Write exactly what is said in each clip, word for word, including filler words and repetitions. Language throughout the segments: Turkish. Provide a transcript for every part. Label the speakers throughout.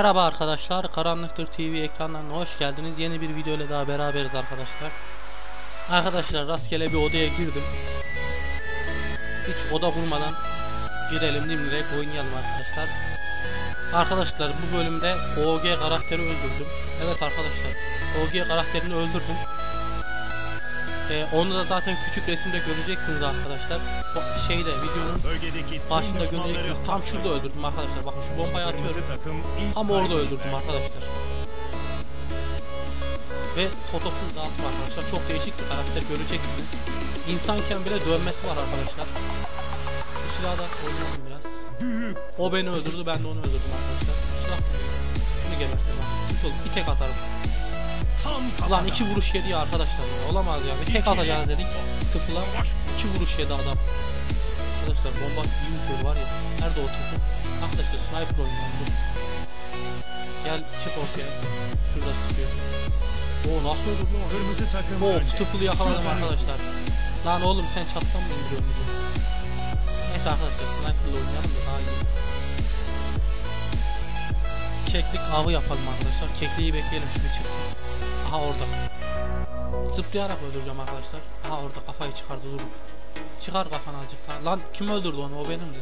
Speaker 1: Merhaba arkadaşlar, Karanlıktır T V ekranlarına hoş geldiniz. Yeni bir video ile daha beraberiz arkadaşlar. Arkadaşlar rastgele bir odaya girdim. Hiç oda kurmadan girelim dimdirek oynayalım arkadaşlar. Arkadaşlar bu bölümde O G karakteri öldürdüm. Evet arkadaşlar, O G karakterini öldürdüm. Ee, onu da zaten küçük resimde göreceksiniz arkadaşlar. Bu şeyde videonun başında göreceksiniz. Tam şurada öldürdüm arkadaşlar. Bakın şu bombayı atıyorum. Tam orada öldürdüm arkadaşlar. Ve fotosunu dağıttım arkadaşlar. Çok değişik bir karakter göreceksiniz. İnsanken bile dövmesi var arkadaşlar. Bu silahı da oynayalım biraz. O beni öldürdü, ben de onu öldürdüm arkadaşlar. Bu silah mı? Şunu gebertim arkadaşlar. Bir tek atarım. Lan iki vuruş yedi ya arkadaşlar ya. Olamaz ya. Bir tek atacağız dedik. Tıfla iki vuruş yedi adam. Arkadaşlar bomba iyi vuruyor var ya. Nerede o tıfı? Arkadaşlar sniper oynuyor. Gel çık ortaya. Şurada sıkıyor. Oo nasıl öldürdü lan?
Speaker 2: Kırmızı takım.
Speaker 1: Of tıfılı yakaladım arkadaşlar. Lan oğlum sen çattan mı indiriyorsun bizi? Neyse arkadaşlar sniper'la oynayalım da daha iyi. Keklik avı yapalım arkadaşlar. Kekliği bekleyelim şimdi çıksın. Aha orada. Zıplayarak öldüreceğim arkadaşlar. Aha orada kafayı çıkardı, durun. Çıkar kafanı azıcık daha. Lan kim öldürdü onu? O benimdi.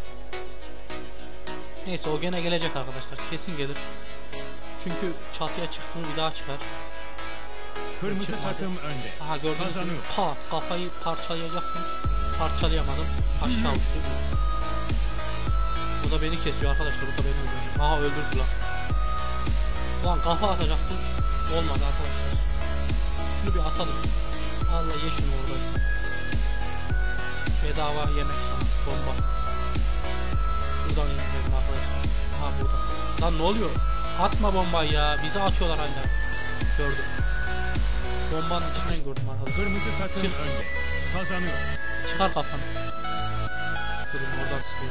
Speaker 1: Neyse o gene gelecek arkadaşlar. Kesin gelir. Çünkü çatıya çıktığını bir daha çıkar.
Speaker 2: Kırmızı takım önde.
Speaker 1: Aha gördünüz mü? Ha, kafayı parçalayacaktım. Parçalayamadım. Aşağı uçtu. O da beni kesiyor arkadaşlar. O da beni öldürdü. Aha öldürdü lan. Lan kafa atacaktım. Olmadı arkadaşlar. Şunu bir atalım. Allah ye şunu oradaysa. Bedava yemek sana. Bomba. Buradan indirelim arkadaşlar. Ha burada. Lan ne oluyor? Atma bombayı ya. Bizi atıyorlar hala. Gördüm. Bombanın içinden gördüm arkadaşlar.
Speaker 2: Kırmızı takım Çık. önde. Kazanıyor.
Speaker 1: Çıkar kafanı. Durun oradan sıkıyor.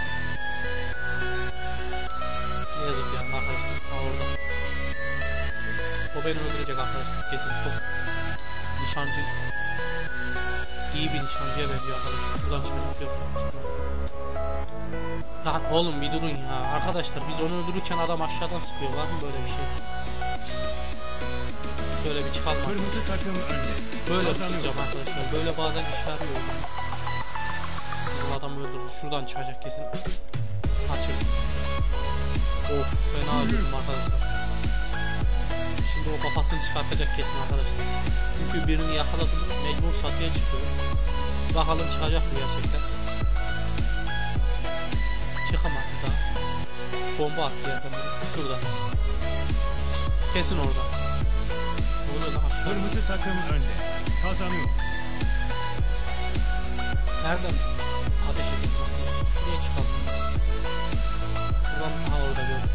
Speaker 1: Ne yazık ya arkadaşlar. Ha orada. O beni öldürecek arkadaşlar. Kesin çok. Nişancı. İyi bir nişancıya benziyor arkadaşlar. Buradan çıkacak yok. Lan oğlum bir durun ya. Arkadaşlar biz onu öldürürken adam aşağıdan sıkıyor. Var mı böyle bir şey? Şöyle bir çıkalım.
Speaker 2: Kırmızı takım önde.
Speaker 1: Böyle tutacağım arkadaşlar. Böyle bazen işe yarıyor. Bu adam öldürdü. Şuradan çıkacak kesin. Açın. Of fena öldürdüm arkadaşlar. Şimdi o kafasını çıkartacak kesin arkadaşlar. Çünkü birini yakaladım. Mecbur çatıya çıkıyor. Bakalım çıkacak mı gerçekten. Çıkamadı daha. Bomba attı yerden biri. Şurada. Kesin orada.
Speaker 2: Kırmızı takım önde. Kazanıyor.
Speaker 1: Nereden ateş ediyorsun? Şuraya çıkalım. Buradan aha orada gördüm.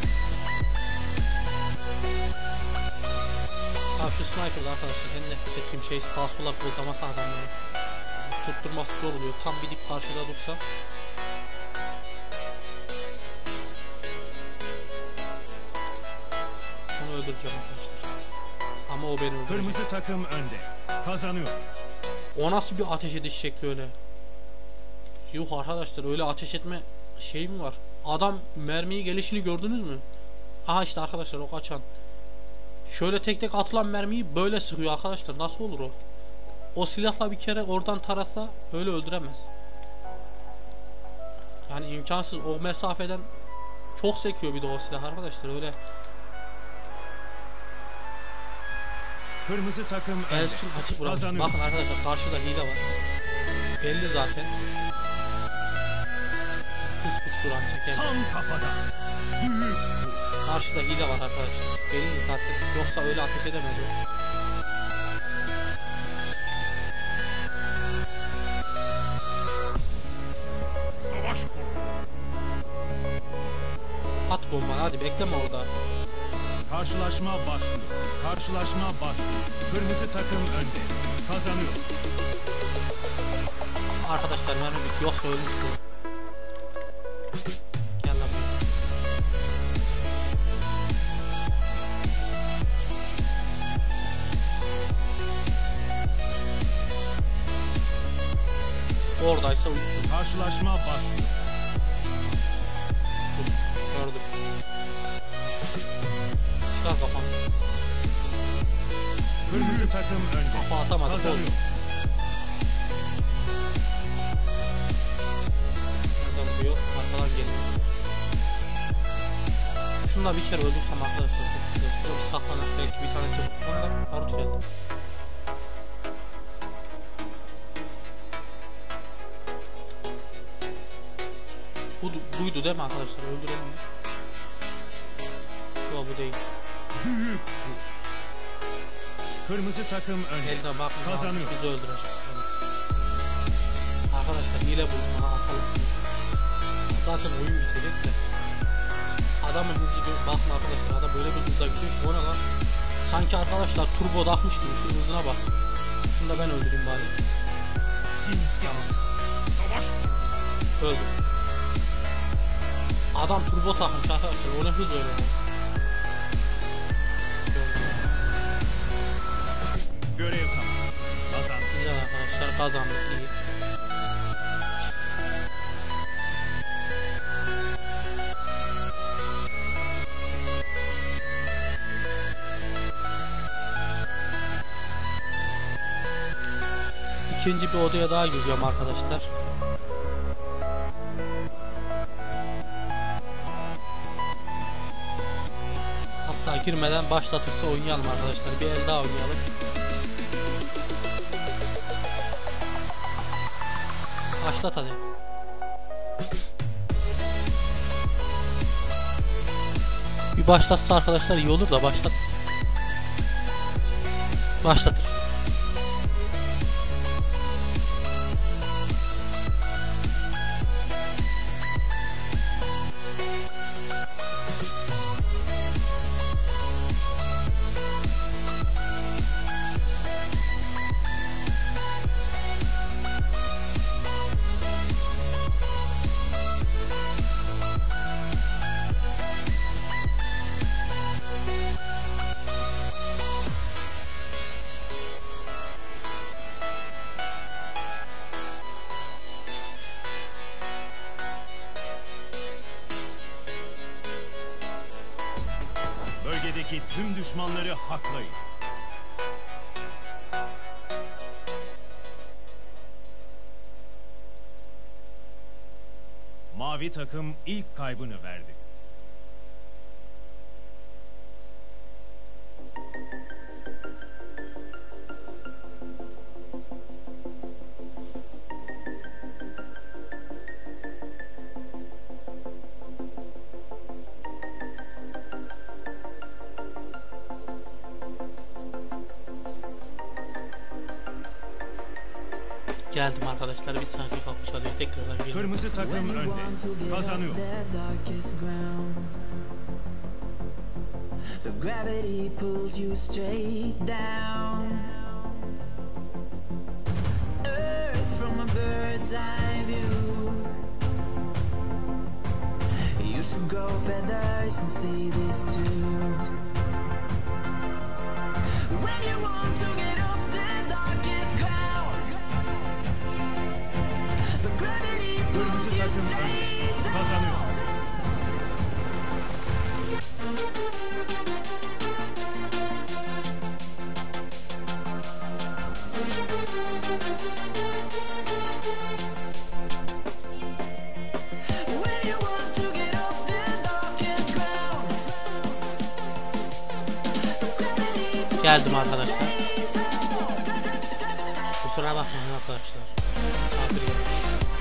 Speaker 1: Abi şu sniper'da arkadaşlar en nefret ettiğim şey sağ sola kırıldaması adamları. Tutturması zor oluyor. Tam bir dip karşıda dursa. Onu öldüreceğim arkadaşlar. Ama o beni öldürecek.
Speaker 2: Kırmızı takım önde. Kazanıyor.
Speaker 1: O nasıl bir ateş ediş şekli öyle? Yuh arkadaşlar öyle ateş etme şey mi var? Adam mermiyi gelişini gördünüz mü? Aha işte arkadaşlar o kaçan. Şöyle tek tek atılan mermiyi böyle sıkıyor arkadaşlar. Nasıl olur o? O silahla bir kere oradan tarasa öyle öldüremez. Yani imkansız, o mesafeden çok sekiyor bir de o silah arkadaşlar öyle.
Speaker 2: Kırmızı takım önde.
Speaker 1: Elsin açık bırakın. Bakın arkadaşlar karşıda hile var. Belli zaten. Pus pus duran çeken.
Speaker 2: Tam kafada. Büyük.
Speaker 1: Karşıda hile var arkadaşlar. Belli zaten. Yoksa öyle ateş edemez o.
Speaker 2: Savaş kur.
Speaker 1: At bomba hadi bekleme orada.
Speaker 2: Karşılaşma başlıyor. Karşılaşma başlıyor. Kırmızı takım önde. Kazanıyor.
Speaker 1: Arkadaşlar mermi bit. Yoksa ölmüş bu. Gel lan. Oradaysa uçsun.
Speaker 2: Karşılaşma başlıyor.
Speaker 1: Gördüm. Çıkar kafanı.
Speaker 2: Kırmızı takım önde.
Speaker 1: Kafa atamadı.
Speaker 2: Kazanıyor.
Speaker 1: Adam vuruyor. Arkadan geliyor. Şunu da bir kere öldürsem arkadaşlar çok güzel. Şöyle bir saklanak belki bir tane çabuk. Onu da Arut geldi. Bu, buydu değil mi arkadaşlar? Öldürelim mi? Yok bu değil.
Speaker 2: Büyük kurt. Kırmızı takım önde.
Speaker 1: Elden bakın.
Speaker 2: Kazanıyor.
Speaker 1: Bizi öldürecek. Evet. Arkadaşlar hile buldum. Ha, atalım. Zaten oyun bitecek de. Adamın hızı gö- bakma arkadaşlar. Adam böyle bir hızla gidiyor. O ne lan? Sanki arkadaşlar turbo takmış gibi. Şu hızına bak. Şunu da ben öldüreyim bari.
Speaker 2: Sinsiyat. Savaş kurt.
Speaker 1: Öldü. Adam turbo takmış arkadaşlar. O ne hız öyle yani.
Speaker 2: Görev tamam. Kazandı.
Speaker 1: Güzel arkadaşlar, kazandık, iyi. İkinci bir odaya daha gireceğim arkadaşlar. Hatta girmeden başlatırsa oynayalım arkadaşlar. Bir el daha oynayalım. Başlat hadi. Bir başlatsa arkadaşlar iyi olur da başlat. Başlatır.
Speaker 2: Bölgedeki tüm düşmanları haklayın. Mavi takım ilk kaybını verdi.
Speaker 1: Geldim arkadaşlar, bir saniye kapı çalıyor, tekrardan geliyorum.
Speaker 2: Kırmızı takım önde. Kazanıyor.
Speaker 3: The gravity pulls you straight down. Earth from a bird's eye view. You should grow feathers and see this too. When you want to get off the darkest ground, the gravity pulls
Speaker 2: Kırmızı
Speaker 3: you
Speaker 2: takım
Speaker 3: straight
Speaker 2: önde.
Speaker 3: down.
Speaker 2: Kazanıyor.
Speaker 3: When you want to get off the darkest ground, the gravity pulls
Speaker 1: Geldim
Speaker 3: you
Speaker 1: arkadaşlar.
Speaker 3: straight down.
Speaker 1: Kusura bakmayın arkadaşlar. Misafir gelmiş.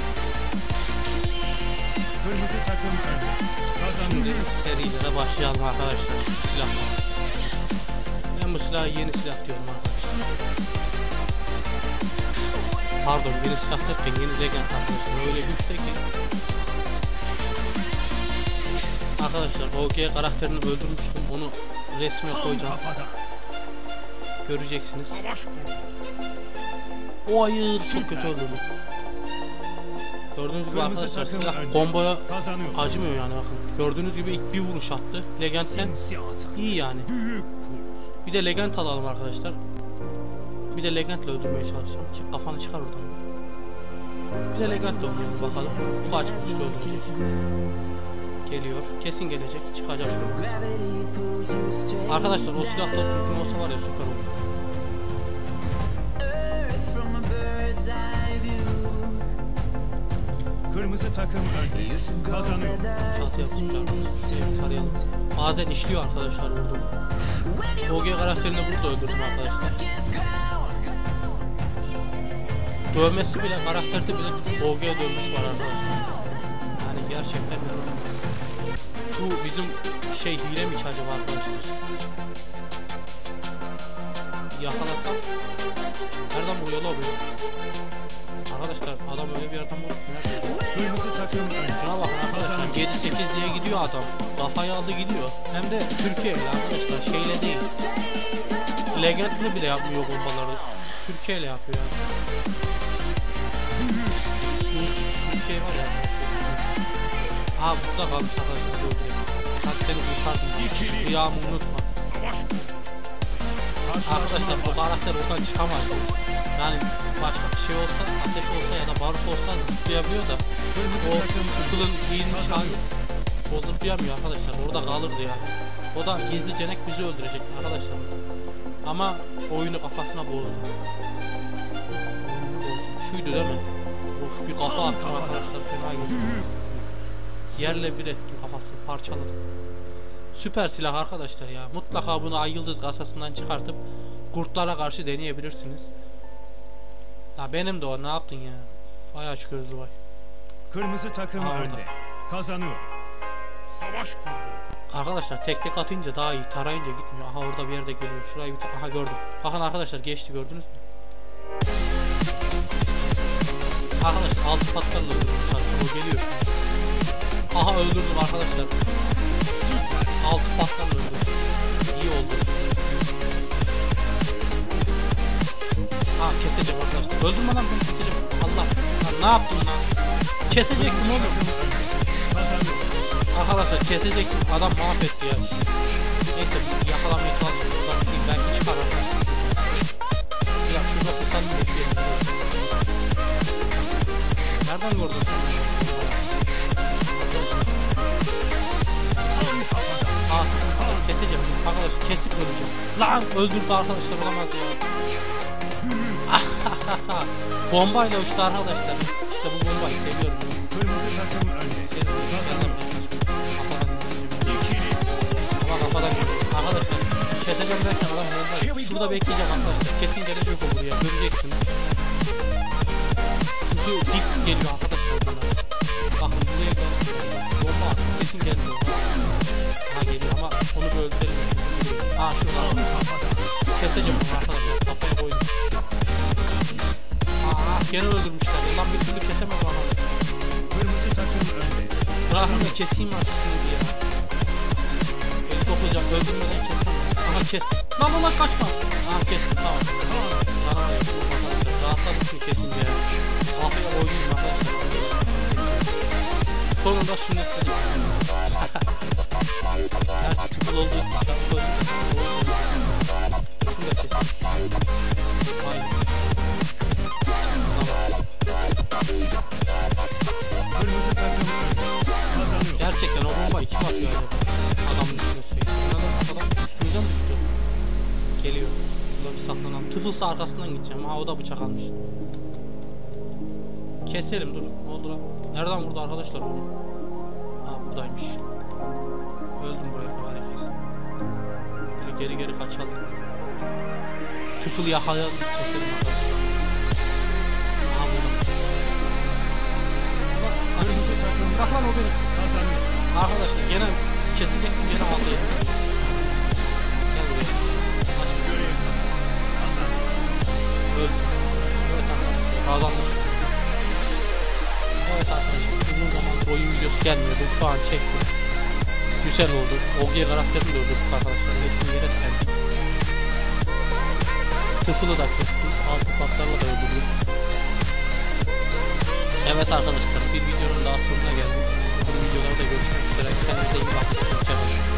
Speaker 2: Kırmızı takım önde.
Speaker 1: Şimdi
Speaker 2: Kazanıyor.
Speaker 1: serilere başlayalım arkadaşlar. Silahla. Ben bu silahı yeni silah diyorum arkadaşlar. Pardon, yeni silah derken yeni legend arkadaşlar. Öyle güçte ki. Arkadaşlar O G karakterini öldürmüştüm. Onu resme
Speaker 2: Tam
Speaker 1: koyacağım.
Speaker 2: kafada.
Speaker 1: Göreceksiniz.
Speaker 2: Savaş kurt.
Speaker 1: O hayır, çok kötü öldürdüm. Gördüğünüz gibi
Speaker 2: Kırmızı
Speaker 1: arkadaşlar
Speaker 2: takım
Speaker 1: silah
Speaker 2: önde.
Speaker 1: komboya
Speaker 2: Kazanıyor.
Speaker 1: acımıyor yani, bakın. Gördüğünüz gibi ilk bir vuruş attı. Legend'den
Speaker 2: Sinsiyat.
Speaker 1: iyi yani.
Speaker 2: Büyük kurt.
Speaker 1: Bir de legend alalım arkadaşlar. Bir de legendle öldürmeye çalışacağım. Çık, kafanı çıkar oradan. Bir de legendle oynayalım bakalım. Bu kaç vuruşta öldürecek. Geliyor. Kesin gelecek. Çıkacak şuraya. Arkadaşlar o silahta düzgün olsa var ya süper olur.
Speaker 2: Kırmızı takım önde. Kazanıyor.
Speaker 1: Çatı yapmışlar. Şey, tarayalım. Bazen işliyor arkadaşlar vurdum. O G karakterini burada öldürdüm arkadaşlar. Dövmesi bile, karakterde bile O G dövmesi var arkadaşlar. Yani gerçekten inanılmaz. Bu bizim şey hile mi ki acaba arkadaşlar? Yakalasam nereden vuruyor la bu? Arkadaşlar adam öyle bir yerden vuruyor.
Speaker 2: Kırmızı takım önde.
Speaker 1: Şuna bakın arkadaşlar, yedi sekiz diye gidiyor adam. Kafayı aldı gidiyor. Hem de Türkiye ile arkadaşlar, şeyle değil. Legend'le bile yapmıyor bombaları. Türkiye ile yapıyor yani. Türkiye var ya. Aa burada kalmış arkadaşlar. Hadi seni kurtardım. Kıyamı unutma. Arkadaşlar bu karakter oradan çıkamaz. Yani başka bir şey olsa, ateş olsa ya da barut olsa zıplayabiliyor da o Tıfıl'ın giyinmiş hali o zıplayamıyor arkadaşlar, orada kalırdı yani. O da gizli cenek bizi öldürecek arkadaşlar. Ama oyunu kafasına bozdu. Şuydu değil mi? Of bir kafa attım arkadaşlar, fena gibi. Yerle bir ettim kafasını, parçaladım. Süper silah arkadaşlar ya. Mutlaka bunu Ay Yıldız kasasından çıkartıp kurtlara karşı deneyebilirsiniz. Ya benim de o, ne yaptın ya? Vay aç gözlü vay.
Speaker 2: Kırmızı takım
Speaker 1: Aa,
Speaker 2: önde. Kazanıyor. Savaş kurdu.
Speaker 1: Arkadaşlar tek tek atınca daha iyi, tarayınca gitmiyor. Aha orada bir yerde geliyor. Şurayı bir aha gördüm. Bakın arkadaşlar geçti, gördünüz mü? Arkadaşlar altı patlarla öldürdüm. O geliyor. Aha öldürdüm arkadaşlar. Altı patlarla öldürdüm. İyi oldu. Ha keseceğim arkadaşlar. Öldürme lan, ben keseceğim. Allah. Lan ne yaptın lan? Kesecektim oğlum. Arkadaşlar kesecektim. Adam mahvetti ya. Neyse bir yakalamayı çalışıyorum. Oradan gideyim. Belki çıkar arkadaşlar. Ya şurada kısalım bekleyelim. Nereden gördün sen? Aa keseceğim. Arkadaşlar kesip öleceğim. Lan öldürdü arkadaşlar, olamaz ya. Bombayla uçtu arkadaşlar. İşte bu bombayı seviyorum.
Speaker 2: Kırmızı takım önde. Kazanıyor.
Speaker 1: Ama kafadan arkadaşlar keseceğim derken adam bombayı. Şurada bekleyeceğim arkadaşlar. Kesin gelecek o buraya. Göreceksin. Çünkü dik geliyor arkadaşlar bana. Bakın buraya gel. Bomba at. Kesin geliyor. Ha geliyor ama onu bir öldürelim. Ha şurada. Keseceğim onu arkadaşlar. Kafaya koydum. Aa gene öldürmüşler. Lan bir türlü kesemez bana.
Speaker 2: Kırmızı takım önde.
Speaker 1: Bırakın da keseyim artık şimdi ya. Eli dokunacak, öldürmeden kesmem. Aha kes. Lan lan kaçma. Aha kestim, tamam. Sana var ya bu arkadaşlar. Rahatladım şimdi kesince ya. Kafaya koydum arkadaşlar. Sonunda sünnetledim. Gerçi tıfıl olduğu için ben koydum. Şunu da kesin. Aynen.
Speaker 2: Kırmızı takım kazanıyor.
Speaker 1: Gerçekten o bombayı kim atıyor acaba? Adamın üstüne sürekli. Adam, adam üstümüze mi düştü? Geliyor. Şurada bir saklanalım. Tıfılsa arkasından gideceğim. Ha o da bıçak almış. Keselim dur. Ne oldu lan? Nereden vurdu arkadaşlar onu? Ha buradaymış. Öldüm buraya kadar kesin. Böyle geri geri kaçalım. Tıfılı yakalayalım. Keselim arkadaşlar. Ha burada.
Speaker 2: Kırmızı takım
Speaker 1: Bak lan o benim.
Speaker 2: kazanıyor.
Speaker 1: Arkadaşlar gene kesecektim, gene aldı ya. Gel buraya. Aç.
Speaker 2: Görev tamam. Kazanıyor.
Speaker 1: Öldü. Evet arkadaşlar kazandık. Evet arkadaşlar uzun zamandır oyun videosu gelmiyordu. Şu an çektim. Güzel oldu. O G karakterini de öldürdük arkadaşlar. Hepsini yere serdik. Tıfılı da kestik. Altı patlarla da öldürdük. Evet arkadaşlar bir videonun daha sonuna geldik. Bu videolarda görüşmek üzere. Kendinize iyi bakın. Hoşçakalın.